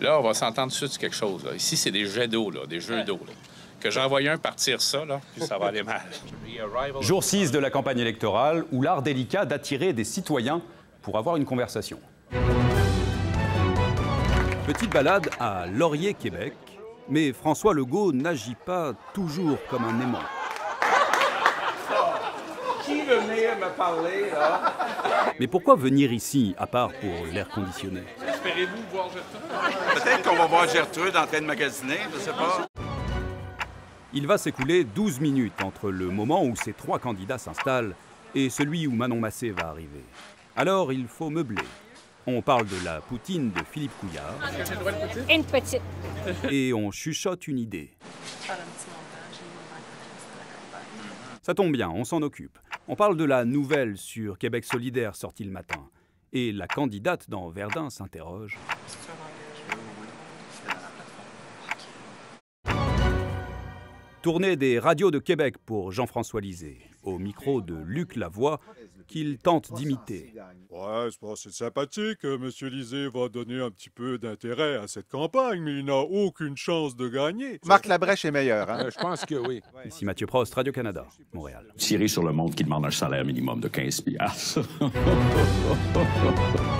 Là, on va s'entendre tout de suite sur quelque chose. Là. Ici, c'est des jets d'eau, là, des jeux d'eau. Là. Que j'ai envoyé un partir ça, là, puis ça va aller mal. Jour 6 de la campagne électorale, où l'art délicat d'attirer des citoyens pour avoir une conversation. Petite balade à Laurier, Québec, mais François Legault n'agit pas toujours comme un aimant. Qui veut venir me parler, là? Mais pourquoi venir ici, à part pour l'air conditionné? Espérez-vous voir Gertrude? Peut-être qu'on va voir Gertrude en train de magasiner, je sais pas. Il va s'écouler 12 minutes entre le moment où ces 3 candidats s'installent et celui où Manon Massé va arriver. Alors il faut meubler. On parle de la poutine de Philippe Couillard. Est-ce que j'ai le droit de poutine? Une petite. Et on chuchote une idée. Ça tombe bien, on s'en occupe. On parle de la nouvelle sur Québec solidaire sortie le matin. Et la candidate dans Verdun s'interroge. Tournée des radios de Québec pour Jean-François Lisée, au micro de Luc Lavoie, qu'il tente d'imiter. Ouais, c'est sympathique, M. Lisée va donner un petit peu d'intérêt à cette campagne, mais il n'a aucune chance de gagner. Marc Labrèche est meilleur, hein? Je pense que oui. Ici Mathieu Prost, Radio-Canada, Montréal. Tirer sur le monde qui demande un salaire minimum de 15 $.